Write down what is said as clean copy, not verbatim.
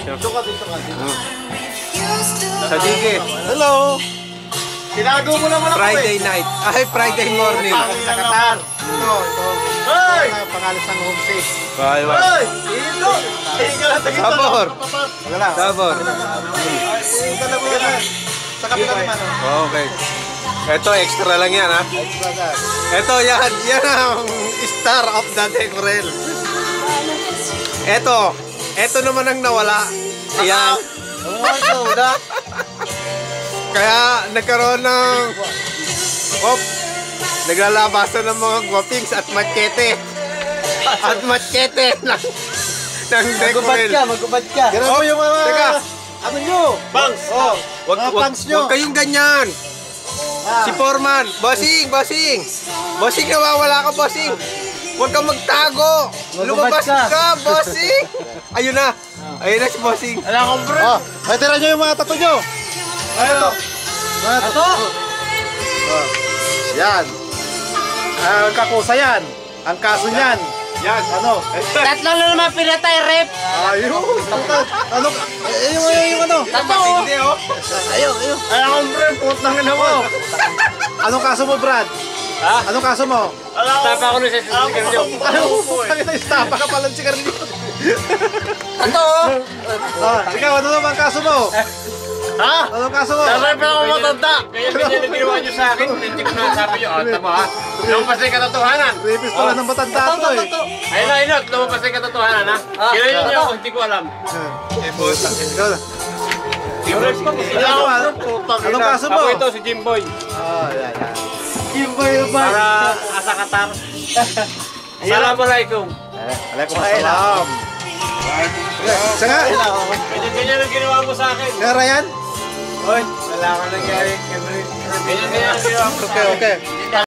Dito ka. Sa Dige. Hello! Tinago mo naman ako Friday night. Ay, Friday morning. Sa Qatar. Ito. Hey! Pangalas ng homestay. Bye, bye. Hey! Ito! Sabor. Wala. Sabor. Sa kapila naman. Okay. Ito, extra lang yan, ha? Ito, yan. Yan ang star of the Decorel. Ito naman ang nawala. Ayan. Kaya nagkaroon ng naglalabasan ng mga guwapings at machete. At machete ng Decorel. Magubad ka. Ganun mo yung mga... Teka. Ano nyo? Pangs. Huwag kayong ganyan. Si Foreman. Bossing. Bossing, nawawala ka, bossing. Huwag kang magtago. Lumabas ka, bossing. Ayun na si bossing. Wala akong bro. Ay, tira nyo yung mga tato nyo. Ano? Mga tato? Yan. Ang kakusa yan. Ang kaso niyan. Yan. Ano? Tatlo na naman pinatay, rep. Ayun. Ano? Yung ano? Hindi, oh. Ayun. Ay, akong bro. Put ng ina mo. Anong kaso mo, Brad? Ha? Anong kaso mo? Tapa ko na sa sigarilyo. Ano? Putang ina, istapa ka palang sigarilyo. Ato! Ikaw, ano naman kaso mo? Ha? Anong kaso mo? Sarap na ako matanda. Kaya ganyan na ginawa nyo sa akin. Hindi ko na sabi nyo. Tama ha? Lumabas na yung katotohanan. Rapist pala ng matanda to eh. Ayun na. Lumabas na yung katotohanan ha? Kilala nyo ako. Hindi ko alam. Ikaw na. Anong kaso mo? Ako ito, si Jimboy. Yan. Para asa Qatar. Assalamualaikum. Waalaikumsalam. Isa nga. Ganyan ang ginawa mo sa akin. Nga Ryan? Hoy, wala ka nangyari. Ganyan ang ginawa mo sa akin. Okay.